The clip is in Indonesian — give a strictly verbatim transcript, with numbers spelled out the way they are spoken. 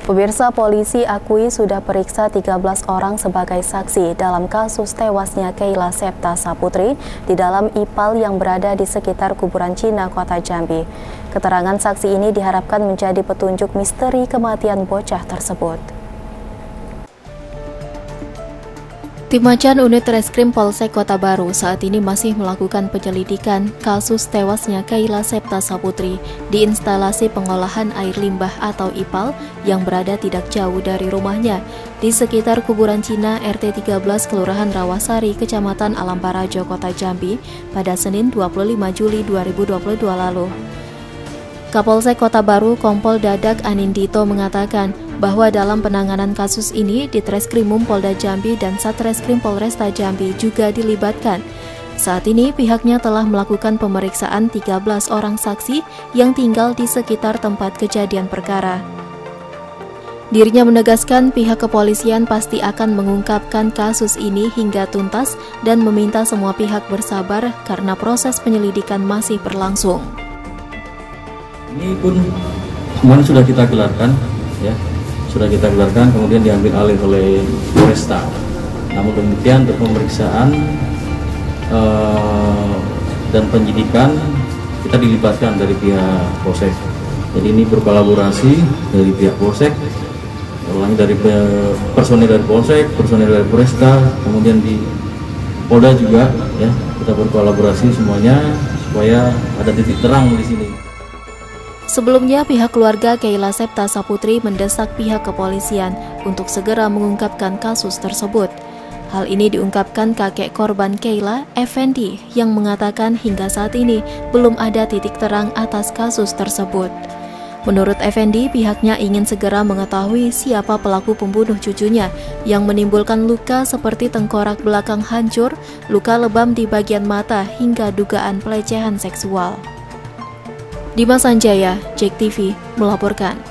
Pemirsa, polisi akui sudah periksa tiga belas orang sebagai saksi dalam kasus tewasnya Keila Septa Saputri di dalam I P A L yang berada di sekitar kuburan Cina, Kota Jambi. Keterangan saksi ini diharapkan menjadi petunjuk misteri kematian bocah tersebut. Tim Macan Unit Reskrim Polsek Kota Baru saat ini masih melakukan penyelidikan kasus tewasnya Keila Septa Saputri di instalasi pengolahan air limbah atau I P A L yang berada tidak jauh dari rumahnya di sekitar kuburan Cina R T tiga belas Kelurahan Rawasari, Kecamatan Alamparajo, Kota Jambi pada Senin dua puluh lima Juli dua ribu dua puluh dua lalu. Kapolsek Kota Baru Kompol Dadak Anindito mengatakan bahwa dalam penanganan kasus ini Ditreskrimum Polda Jambi dan Satreskrim Polresta Jambi juga dilibatkan. Saat ini pihaknya telah melakukan pemeriksaan tiga belas orang saksi yang tinggal di sekitar tempat kejadian perkara. Dirinya menegaskan pihak kepolisian pasti akan mengungkapkan kasus ini hingga tuntas dan meminta semua pihak bersabar karena proses penyelidikan masih berlangsung. Ini pun semuanya sudah kita gelarkan, ya, sudah kita gelarkan, kemudian diambil alih oleh Polresta. Namun demikian untuk pemeriksaan uh, dan penyidikan kita dilibatkan dari pihak Polsek. Jadi ini berkolaborasi dari pihak Polsek, ulangi dari personel dari Polsek, personel dari Polresta, kemudian di Polda juga, ya, kita berkolaborasi semuanya supaya ada titik terang di sini. Sebelumnya, pihak keluarga Keila Septa Saputri mendesak pihak kepolisian untuk segera mengungkapkan kasus tersebut. Hal ini diungkapkan kakek korban Keila, Effendi, yang mengatakan hingga saat ini belum ada titik terang atas kasus tersebut. Menurut Effendi, pihaknya ingin segera mengetahui siapa pelaku pembunuh cucunya yang menimbulkan luka seperti tengkorak belakang hancur, luka lebam di bagian mata, hingga dugaan pelecehan seksual. Dimas Sanjaya, Jek T V, melaporkan.